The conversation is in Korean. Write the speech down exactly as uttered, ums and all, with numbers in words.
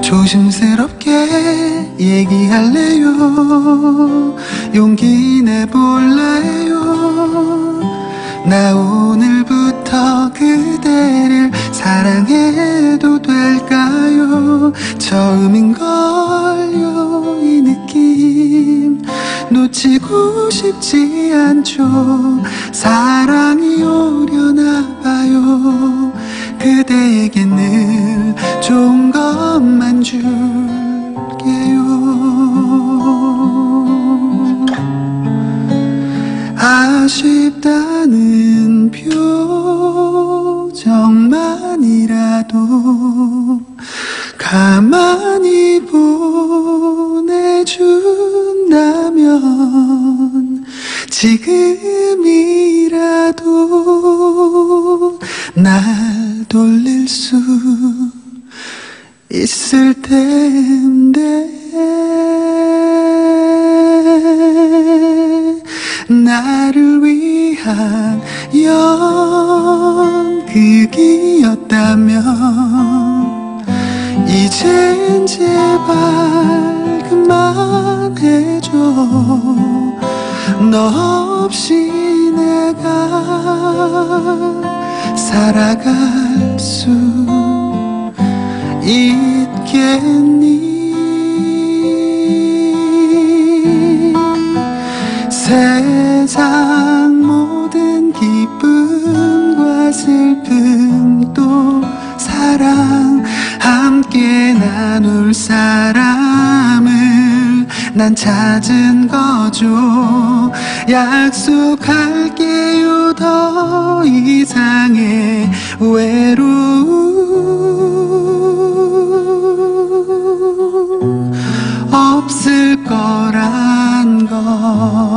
조심스럽게 얘기할래요. 용기 내볼래요. 나 오늘부터 그대를 사랑해도 될까요? 처음인걸요 이 느낌 놓치고 싶지 않죠. 사랑이 오려나봐요. 그대에게 늘 좋은 것만 줄게요. 아쉽다는 표정만이라도 가만히 보내준다면 지금이라도 날 돌릴 수 있을 텐데. 나를 위한 연극이었다면 이젠 제발 그만해줘. 너 없이 내가 살아갈 수 있겠니? 세상 모든 기쁨과 슬픔 또 사랑 함께 나눌 사람을 난 찾은 거죠. 약속할게요. 더 이상의 외로움 없을 거란 걸.